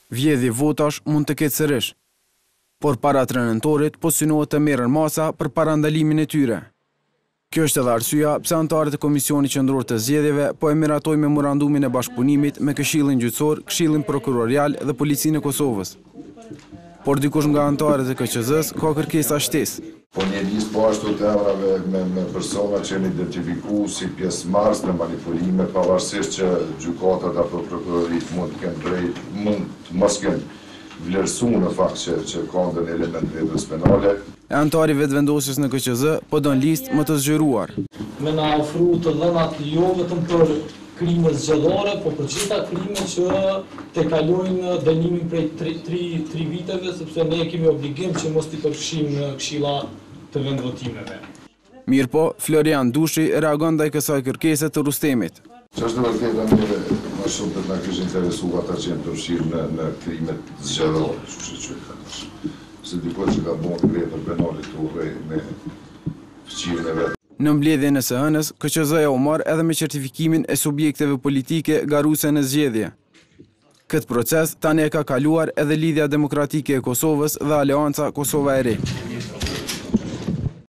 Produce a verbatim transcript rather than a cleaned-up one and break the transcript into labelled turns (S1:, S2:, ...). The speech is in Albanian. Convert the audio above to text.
S1: Vjedhje votash mund të ketë sërish, por para tre nëntorit po synohet të merren masa për parandalimin e tyre. Kjo është edhe arsyeja pse anëtarët e Komisionit Qendror të Zgjedhjeve po e miratojnë memorandumin e bashkëpunimit me Këshillin Gjyqësor, Këshillin Prokurorial dhe Policinë e Kosovës. Por dikush nga anëtarët e K Q Z-s ka kërkesa shtesë.
S2: Po një listë po ashtu të emrave me, me persona që janë identifikuar si pjesëmarrës në manipulime, pavarësisht që gjykatat apo prokurorit mund të kenë drejt, mund të mos kenë vlerësuar në fakt që, që ka ndonjë element veprës penale.
S1: E antari vetëvendosjes në K Q Z po don listë më të zgjeruar.
S3: Me na ofru të dhënat jo vetëm për krime zgjedhore, po për gjitha krime që te kalojnë dënimin prej tri viteve, sepse ne kemi obligim që mos t'i përfshim në këshilla të vendvotimeve.
S1: Mirë po, Florian Dushi reagon ndaj kësaj kërkese të Rustemit.
S2: Që është në vërtetë neve më shumë të na kishin interesuar ata që janë përfshirë në, në krimet zgjedhore, kështu që quhet. Se dikush që ka bërë vepër penale këtu me fëqirin e vet.
S1: Në mbledhjen e S H N-s, K Q Z-ja u marr edhe me certifikimin e subjekteve politike garuese në zgjedhje. Këtë proces tani e ka kaluar edhe Lidhja Demokratike e Kosovës dhe Aleanca Kosova e Re.